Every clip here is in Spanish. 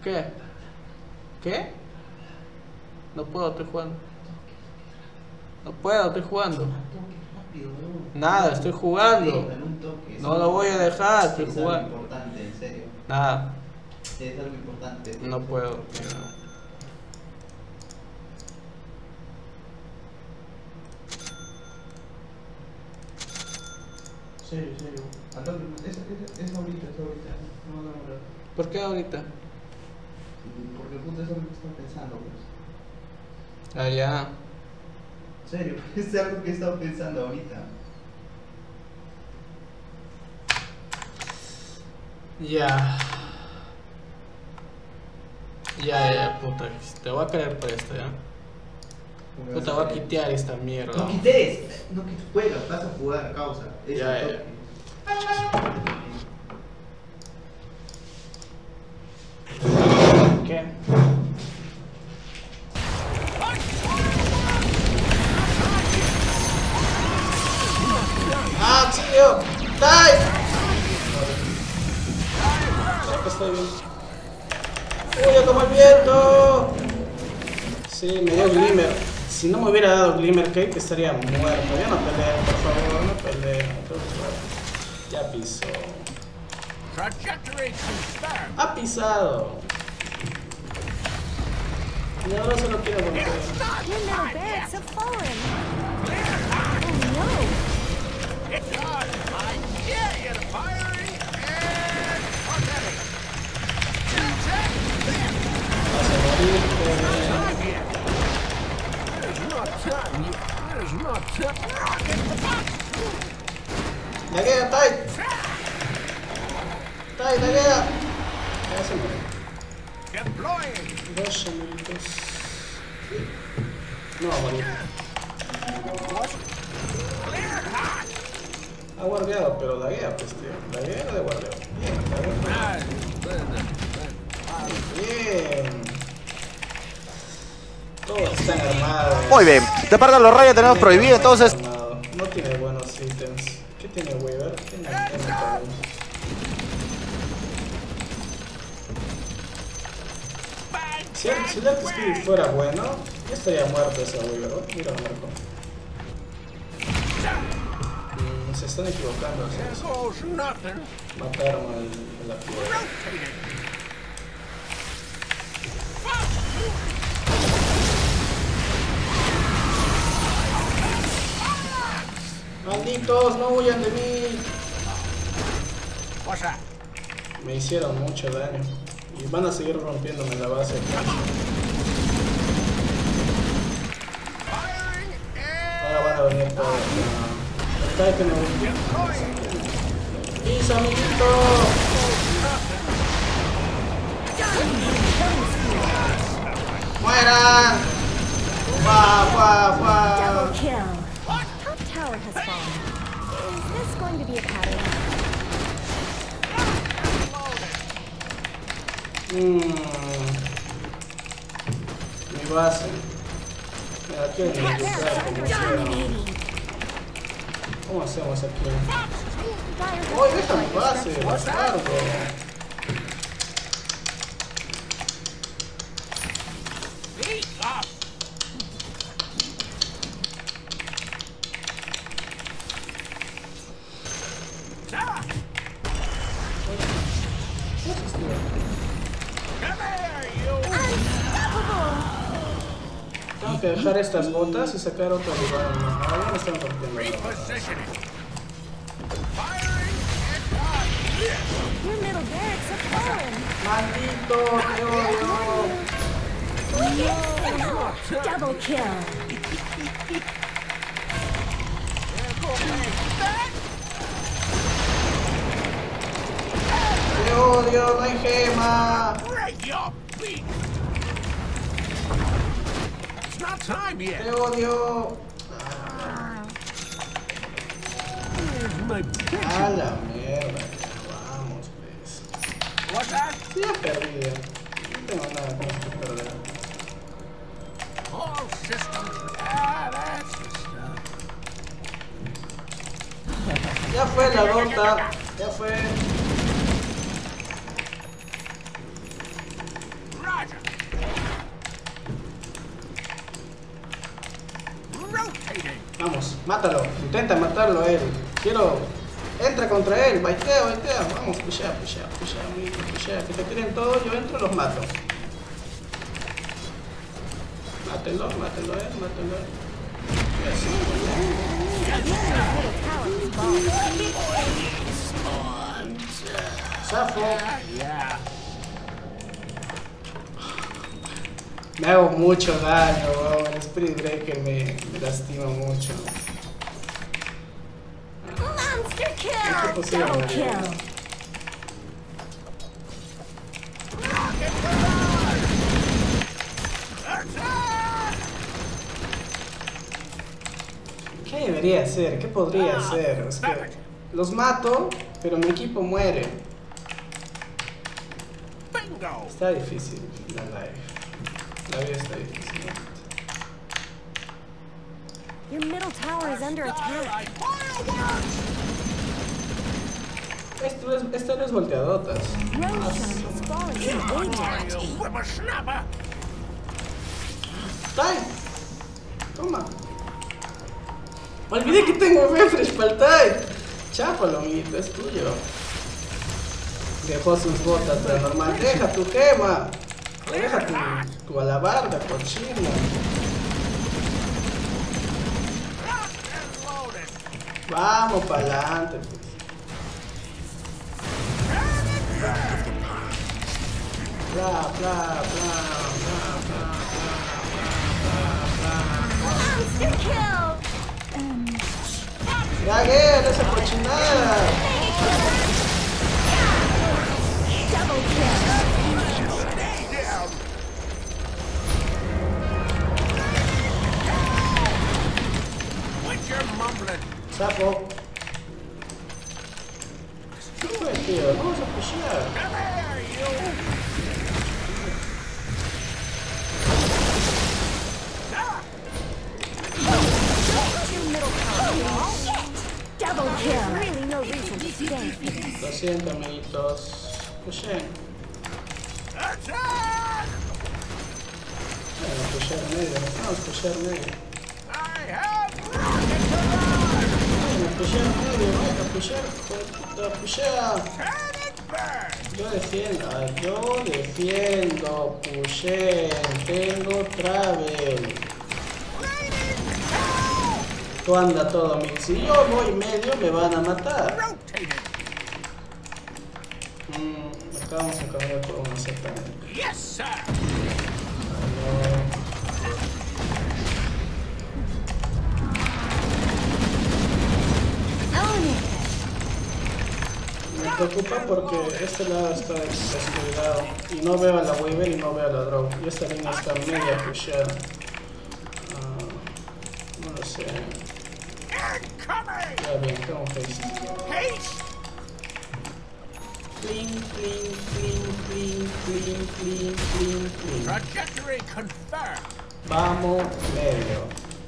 ¿Qué? ¿Qué? No puedo, estoy jugando. No puedo, estoy jugando. Nada, estoy jugando. No lo voy a dejar, estoy jugando. Es algo importante, en serio. Nada. Es algo importante. No puedo. Serio. Es ahorita. No, no. ¿Por qué ahorita? Porque justo es algo que estaba pensando, pues. Ah, ya. Serio, es algo que he estado pensando ahorita. Ya. Ya, puta. Te voy a caer por esto, ya. Puta, voy a quitear esta mierda. No quites, no que juegas, vas a jugar a causa. Ya. ¿Qué? ¡Auxilio! ¡Tai! Ya que estoy bien. ¡Uy, como el viento! Sí, me dio Glimmer. Si no me hubiera dado Glimmer Cake estaría muerto. Ya no peleen, por favor, no peleen. Ya pisó. Ha pisado. Y ahora se lo quiero romper. Your middle barracks have fallen. Oh Laguea, Tai. Tai, laguea. Ya se muere. 2 minutos. No va a morir. Ha guardeado, pero laguea, pues, tío. Laguea de guardeo. Bien. Todos están armados. Muy bien, de parte de los rayos tenemos prohibido, entonces. No tiene buenos ítems. ¿Qué tiene Weaver? Tiene Si el Dark Spirit fuera bueno, ya estaría muerto ese Weaver, ¿no? Mira, muerto. Se están equivocando. Mataron a la piedra. ¡Malditos! ¡No huyan de mí! Me hicieron mucho daño. Y van a seguir rompiéndome la base. Ahora van a venir todos. Acá que me voy. ¡Pisa, amiguito! ¡Mueran! Double kill. Top tower has fallen. Is this going to be a pattern? Mi base. Mira, aquí hay que buscar como sea. ¿Cómo hacemos aquí? ¡Uy, deja mi base! ¡Bastardo! Tengo que dejar estas botas y sacar otro lugar. Ahora me están rompiendo. Your middle barracks have fallen. ¡Maldito! ¡Te odio! Double kill. ¡Te odio! ¡No hay gema! ¡Te odio! ¡A la mierda! Vamos, pues. Sí, ya perdí. No tengo nada que perder. Ya fue la Dota. Ya fue. Vamos, mátalo. Intenta matarlo a él. Quiero... Entra contra él. Baitea, baitea. Vamos, pushea, amigo, pushea. Que te tiren todo, yo entro y los mato. Mátelo, mátelo a él, mátelo a él. Y así, Zafo. Me hago mucho daño, weón. El Spirit Breaker me lastima mucho. Monster kill! Double kill! ¿Qué debería hacer? ¿Qué podría hacer? Es que los mato, pero mi equipo muere. Está difícil la live. La vida está difícil. Your middle tower is under attack. Esto no es volteadotas. Roshan has fallen to Ajax. ¡Tai! Toma. Olvidé que tengo refresh para el Tai. Chápalo, amiguito, es tuyo. Dejó sus botas, pero normal. Deja tu quema. Deja tu alabarda, cochino. Vamos para adelante, pues. Bla, bla, bla, bla, bla, bla, bla, Monster kill! bla. Ya, esa cochinada. Double kill! Sapo. ¿Qué fue, tío? Vamos a pushear. Double kill! Really no reason to stay for this. Lo siento, amiguitos. Pusheen. Bueno, pushear medio. Vamos a pushear medio. Pushea. Yo defiendo, pusheen, tengo travel. Tú anda todo, amigo. Si yo voy medio, me van a matar. Acá vamos a cambiar por una secta. Yes, sir. Me preocupa porque este lado está descuidado y no veo a la Weaver y no veo a la Drow. Y esta línea está media pusheada. No lo sé. Ya bien, tengo haste. Clean, clean, clean, clean, clean, clean, clean, clean. Trajectory confirmed. Vamos medio.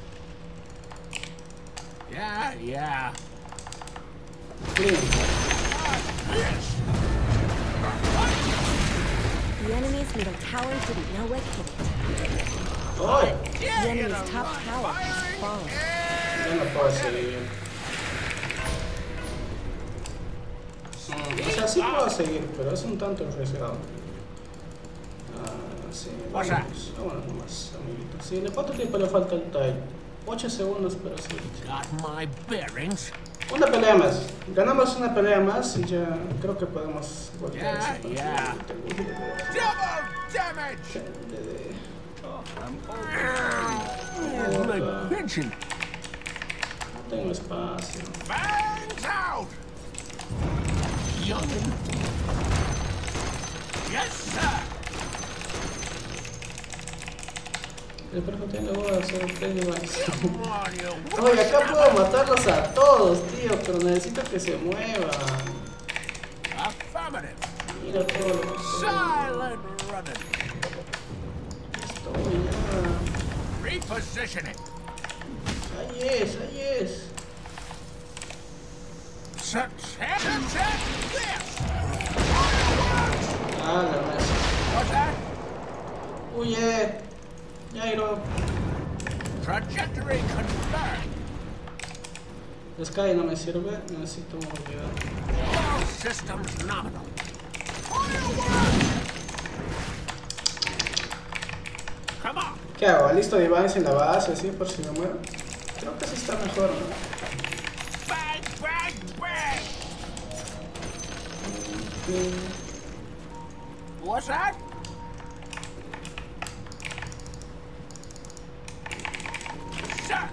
Yeah. Clean. The enemy's middle tower didn't know what hit it. ¡Ay! The enemy's top tower has fallen. Ya no puedo seguir. O sea, sí puedo seguir, pero es un tanto arriesgado. Sí, vámonos nomás, amiguitos. Sí, ¿de cuánto tiempo le falta el tile? 8 segundos, pero sí. Got my bearings. Una pelea más. Ganamos una pelea más y ya creo que podemos voltear ese partido. Yeah. Double damage. My pension. No tengo espacio. Bangs out. Youngin. Yes, sir. El perro le voy a hacer un Pennywise. Come on, you. Oye, acá puedo matarlos a todos, tío, pero necesito que se muevan. Affirmative. Mira todo lo que Silent running. estoy ya. Repositioning. Ahí es. Success. This. Ah, la mesa. What's that? Huye. Jairo. Trajectory confirmed. Sky no me sirve. Necesito movilidad. All systems nominal. Come on. ¿Qué hago? ¿Listo device en la base así por si me muero? Creo que sí está mejor, ¿no? Bang, bang, bang. What's that? Sir.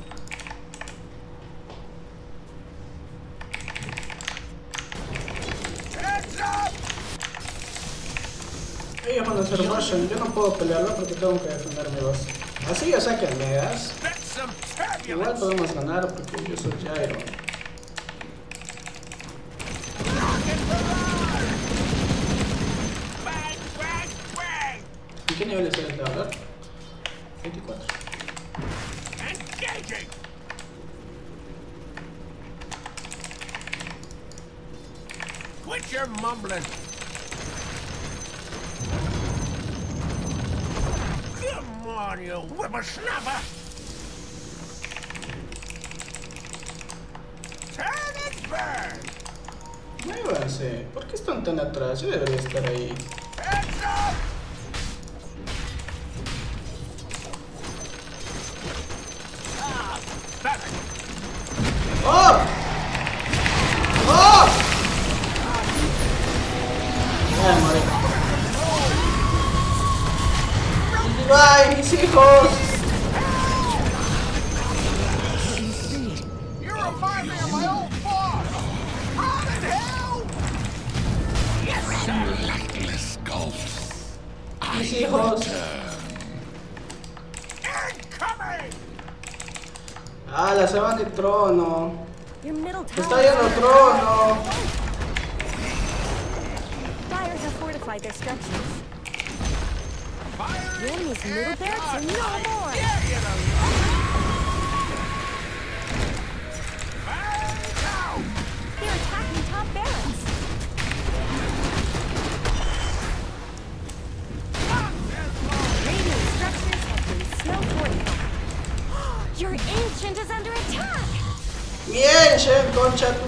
Heads up. Ellos van a hacer Russian. Yo no puedo pelearlo porque tengo que defender mi base. Así ya saquen megas. Bit some Igual turbulence. podemos ganar porque yo soy Jairo. Bang, bang, bang. ¿Y qué nivel es el de hablar? 24. Engaging. Quit your mumbling. Come on, you whippersnapper. Turn and burn. Muévanse. ¿Por qué están tan atrás? Yo debería estar ahí. Heads up. Ah, perfect. ¡Oh! ¡Oh! Ay, morí. ¡Ay, mis hijos! You remind me of my old boss. Run in hell. Yes, sir. Lightless gulf. Mis hijos. Incoming. ¡Ah, se va del trono! Your middle ¡Se tower. está yendo el trono! Fires have fortified their structures. Fire. The enemy's middle barracks are no more. Yeah, you know. Fire down. They're attacking top barracks. Radiant structures have been snow fortified. Your ancient is under attack. ¡Bien, Shen, concha tu